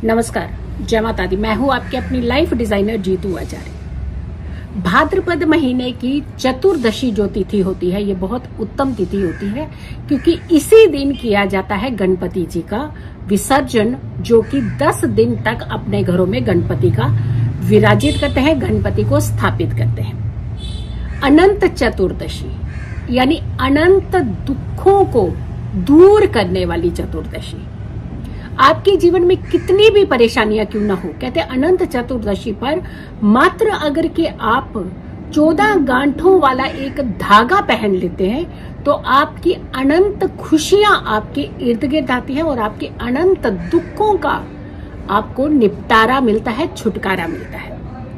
नमस्कार, जय माता दी। मैं हूँ आपके अपनी लाइफ डिजाइनर जीतू आचार्य। भाद्रपद महीने की चतुर्दशी जो तिथि होती है, ये बहुत उत्तम तिथि होती है क्योंकि इसी दिन किया जाता है गणपति जी का विसर्जन, जो कि 10 दिन तक अपने घरों में गणपति का विराजित करते हैं, गणपति को स्थापित करते हैं। अनंत चतुर्दशी यानी अनंत दुखों को दूर करने वाली चतुर्दशी। आपके जीवन में कितनी भी परेशानियां क्यों ना हो, कहते हैं अनंत चतुर्दशी पर मात्र अगर के आप 14 गांठों वाला एक धागा पहन लेते हैं तो आपकी अनंत खुशियां आपके इर्द गिर्द आती हैं और आपके अनंत दुखों का आपको निपटारा मिलता है, छुटकारा मिलता है।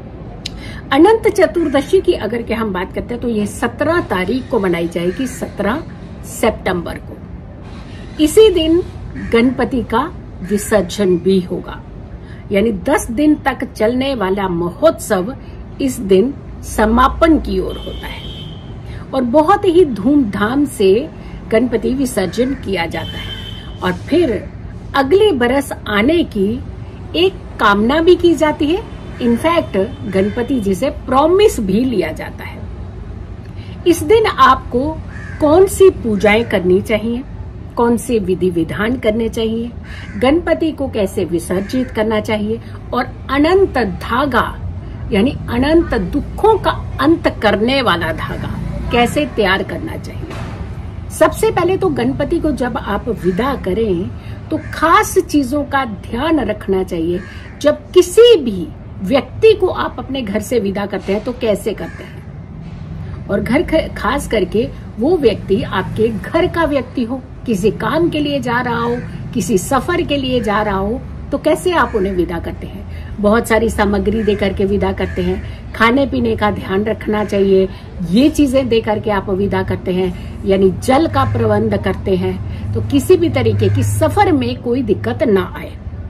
अनंत चतुर्दशी की अगर के हम बात करते हैं तो ये 17 तारीख को मनाई जाएगी, 17 सितंबर को। इसी दिन गणपति का विसर्जन भी होगा, यानी 10 दिन तक चलने वाला महोत्सव इस दिन समापन की ओर होता है और बहुत ही धूमधाम से गणपति विसर्जन किया जाता है। और फिर अगले बरस आने की एक कामना भी की जाती है। इनफैक्ट गणपति जी से प्रॉमिस भी लिया जाता है। इस दिन आपको कौन सी पूजाएं करनी चाहिए, कौन से विधि विधान करने चाहिए, गणपति को कैसे विसर्जित करना चाहिए और अनंत धागा यानी अनंत दुखों का अंत करने वाला धागा कैसे तैयार करना चाहिए। सबसे पहले तो गणपति को जब आप विदा करें तो खास चीजों का ध्यान रखना चाहिए। जब किसी भी व्यक्ति को आप अपने घर से विदा करते हैं तो कैसे करते हैं, और घर खास करके वो व्यक्ति आपके घर का व्यक्ति हो, किसी काम के लिए जा रहा हो, किसी सफर के लिए जा रहा हो, तो कैसे आप उन्हें विदा करते हैं। बहुत सारी सामग्री दे करके विदा करते हैं, खाने पीने का ध्यान रखना चाहिए, ये चीजें दे करके आप विदा करते हैं, यानी जल का प्रबंध करते हैं तो किसी भी तरीके की सफर में कोई दिक्कत ना आए।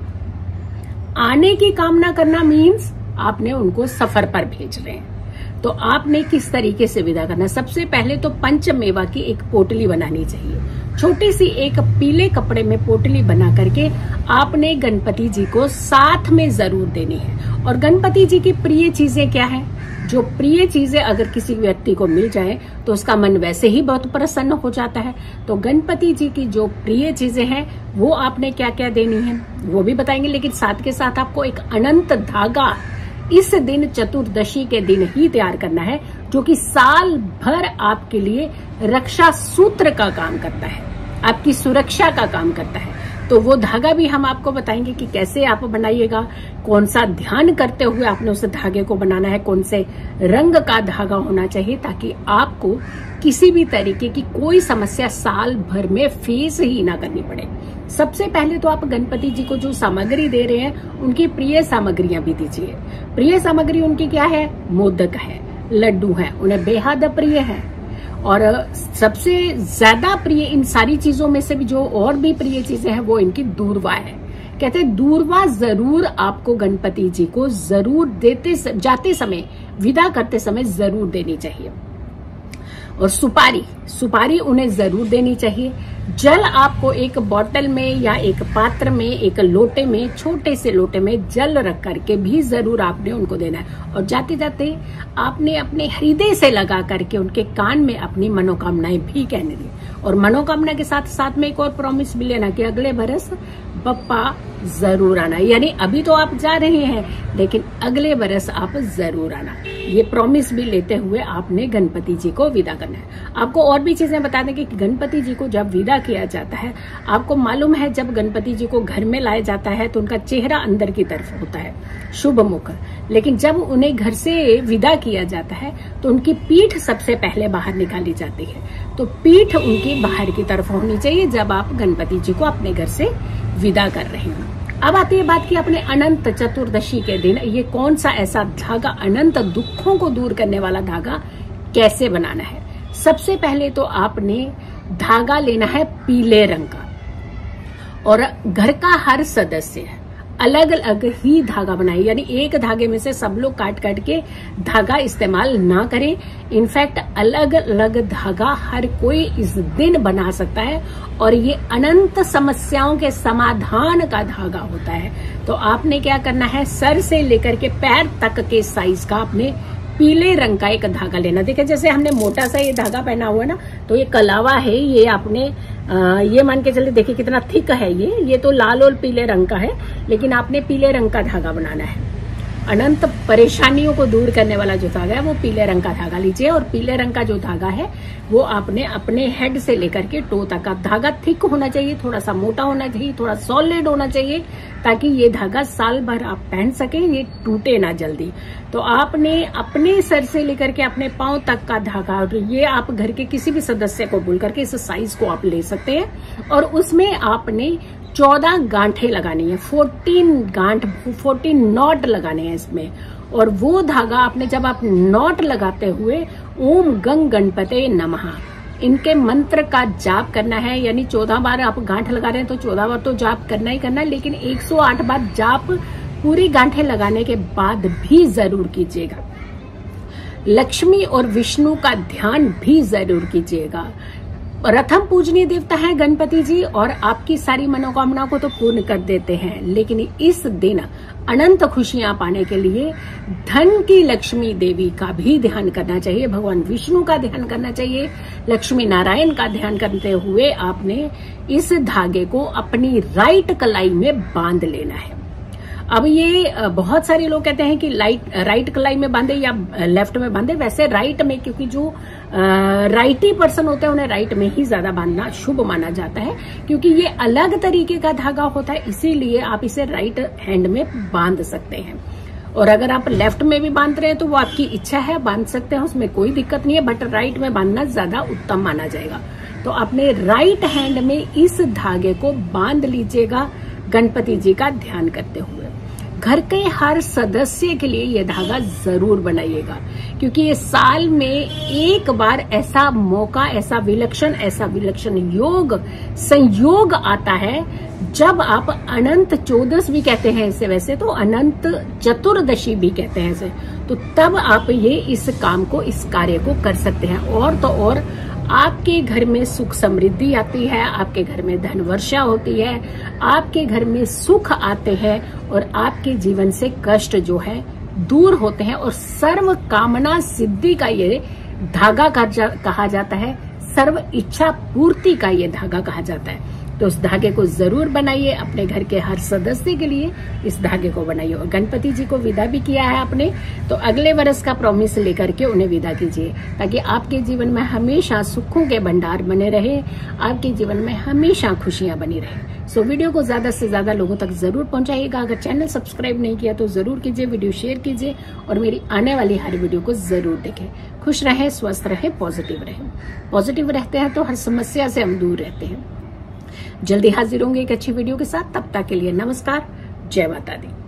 आने की कामना करना मीन्स आपने उनको सफर पर भेज रहे हैं, तो आपने किस तरीके से विदा करना। सबसे पहले तो पंचमेवा की एक पोटली बनानी चाहिए। छोटी सी एक पीले कपड़े में पोटली बना करके आपने गणपति जी को साथ में जरूर देनी है। और गणपति जी की प्रिय चीजें क्या है, जो प्रिय चीजें अगर किसी व्यक्ति को मिल जाए तो उसका मन वैसे ही बहुत प्रसन्न हो जाता है। तो गणपति जी की जो प्रिय चीजें हैं वो आपने क्या क्या देनी है वो भी बताएंगे, लेकिन साथ के साथ आपको एक अनंत धागा इस दिन चतुर्दशी के दिन ही तैयार करना है, जो कि साल भर आपके लिए रक्षा सूत्र का काम करता है, आपकी सुरक्षा का काम करता है। तो वो धागा भी हम आपको बताएंगे कि कैसे आप बनाइएगा, कौन सा ध्यान करते हुए आपने उस धागे को बनाना है, कौन से रंग का धागा होना चाहिए, ताकि आपको किसी भी तरीके की कोई समस्या साल भर में फेस ही ना करनी पड़े। सबसे पहले तो आप गणपति जी को जो सामग्री दे रहे हैं उनकी प्रिय सामग्रियां भी दीजिए। प्रिय सामग्री उनकी क्या है, मोदक है, लड्डू है, उन्हें बेहद प्रिय है। और सबसे ज्यादा प्रिय इन सारी चीजों में से भी जो और भी प्रिय चीजें हैं वो इनकी दूर्वा है। कहते हैं दूर्वा जरूर आपको गणपति जी को जरूर जाते समय, विदा करते समय जरूर देनी चाहिए। और सुपारी उन्हें जरूर देनी चाहिए। जल आपको एक बोतल में या एक पात्र में, एक लोटे में, छोटे से लोटे में जल रख करके भी जरूर आपने उनको देना है। और जाते जाते आपने अपने हृदय से लगा करके उनके कान में अपनी मनोकामनाएं भी कहने दी। और मनोकामना के साथ साथ में एक और प्रॉमिस भी लेना कि अगले बरस बप्पा जरूर आना, यानी अभी तो आप जा रहे हैं लेकिन अगले बरस आप जरूर आना। ये प्रॉमिस भी लेते हुए आपने गणपति जी को विदा करना है। आपको और भी चीजें बता दें कि गणपति जी को जब विदा किया जाता है, आपको मालूम है जब गणपति जी को घर में लाया जाता है तो उनका चेहरा अंदर की तरफ होता है, शुभ मुख, लेकिन जब उन्हें घर से विदा किया जाता है तो उनकी पीठ सबसे पहले बाहर निकाली जाती है। तो पीठ उनकी बाहर की तरफ होनी चाहिए जब आप गणपति जी को अपने घर से विदा कर रहे हैं। अब आती है बात की अपने अनंत चतुर्दशी के दिन ये कौन सा ऐसा धागा, अनंत दुखों को दूर करने वाला धागा कैसे बनाना है। सबसे पहले तो आपने धागा लेना है पीले रंग का, और घर का हर सदस्य अलग अलग ही धागा बनाए, यानी एक धागे में से सब लोग काट काट के धागा इस्तेमाल ना करें। इनफैक्ट अलग अलग धागा हर कोई इस दिन बना सकता है और ये अनंत समस्याओं के समाधान का धागा होता है। तो आपने क्या करना है, सर से लेकर के पैर तक के साइज का आपने पीले रंग का एक धागा लेना। देखिए जैसे हमने मोटा सा ये धागा पहना हुआ ना, तो ये कलावा है, ये आपने ये मान के चलिए, देखिए कितना थिक है ये तो लाल और पीले रंग का है, लेकिन आपने पीले रंग का धागा बनाना है। अनंत परेशानियों को दूर करने वाला जो धागा है वो पीले रंग का धागा लीजिए। और पीले रंग का जो धागा है वो आपने अपने हेड से लेकर के टो तक का धागा थिक होना चाहिए, थोड़ा सा मोटा होना चाहिए, थोड़ा सॉलिड होना चाहिए, ताकि ये धागा साल भर आप पहन सके, ये टूटे ना जल्दी। तो आपने अपने सर से लेकर के अपने पांव तक का धागा, और ये आप घर के किसी भी सदस्य को बोल करके इस साइज को आप ले सकते हैं। और उसमें आपने 14 गांठें लगानी है, 14 नॉट लगाने हैं इसमें। और वो धागा आपने जब आप नॉट लगाते हुए ओम गंग गणपते नमः इनके मंत्र का जाप करना है। यानी 14 बार आप गांठ लगा रहे हैं तो 14 बार तो जाप करना ही करना है, लेकिन 108 बार जाप पूरी गांठें लगाने के बाद भी जरूर कीजिएगा। लक्ष्मी और विष्णु का ध्यान भी जरूर कीजिएगा। प्रथम पूजनीय देवता है गणपति जी, और आपकी सारी मनोकामना को तो पूर्ण कर देते हैं, लेकिन इस दिन अनंत खुशियां पाने के लिए धन की लक्ष्मी देवी का भी ध्यान करना चाहिए, भगवान विष्णु का ध्यान करना चाहिए, लक्ष्मी नारायण का ध्यान करते हुए आपने इस धागे को अपनी राइट कलाई में बांध लेना है। अब ये बहुत सारे लोग कहते हैं कि राइट कलाई में बांधे या लेफ्ट में बांधे। वैसे राइट में, क्योंकि जो राइटी पर्सन होते हैं उन्हें राइट में ही ज्यादा बांधना शुभ माना जाता है, क्योंकि ये अलग तरीके का धागा होता है, इसीलिए आप इसे राइट हैंड में बांध सकते हैं। और अगर आप लेफ्ट में भी बांध रहे हैं तो वो आपकी इच्छा है, बांध सकते हैं, उसमें कोई दिक्कत नहीं है, बट राइट में बांधना ज्यादा उत्तम माना जाएगा। तो अपने राइट हैंड में इस धागे को बांध लीजिएगा गणपति जी का ध्यान करते हुए। घर के हर सदस्य के लिए ये धागा जरूर बनाइएगा, क्योंकि ये साल में एक बार ऐसा मौका, ऐसा विलक्षण योग संयोग आता है जब आप अनंत चौदस भी कहते हैं इसे, वैसे तो अनंत चतुर्दशी भी कहते हैं इसे, तो तब आप ये इस काम को, इस कार्य को कर सकते हैं। और तो और आपके घर में सुख समृद्धि आती है, आपके घर में धन वर्षा होती है, आपके घर में सुख आते हैं और आपके जीवन से कष्ट जो है दूर होते हैं। और सर्व कामना सिद्धि का ये धागा कहा जाता है, सर्व इच्छा पूर्ति का ये धागा कहा जाता है। तो उस धागे को जरूर बनाइए, अपने घर के हर सदस्य के लिए इस धागे को बनाइए। और गणपति जी को विदा भी किया है आपने, तो अगले वर्ष का प्रॉमिस लेकर के उन्हें विदा कीजिए, ताकि आपके जीवन में हमेशा सुखों के भंडार बने रहे, आपके जीवन में हमेशा खुशियां बनी रहे। सो वीडियो को ज्यादा से ज्यादा लोगों तक जरूर पहुंचाइएगा। अगर चैनल सब्सक्राइब नहीं किया तो जरूर कीजिए, वीडियो शेयर कीजिए और मेरी आने वाली हर वीडियो को जरूर देखें। खुश रहे, स्वस्थ रहे, पॉजिटिव रहे। पॉजिटिव रहते हैं तो हर समस्या से हम दूर रहते हैं। जल्दी हाजिर होंगे एक अच्छी वीडियो के साथ, तब तक के लिए नमस्कार, जय माता दी।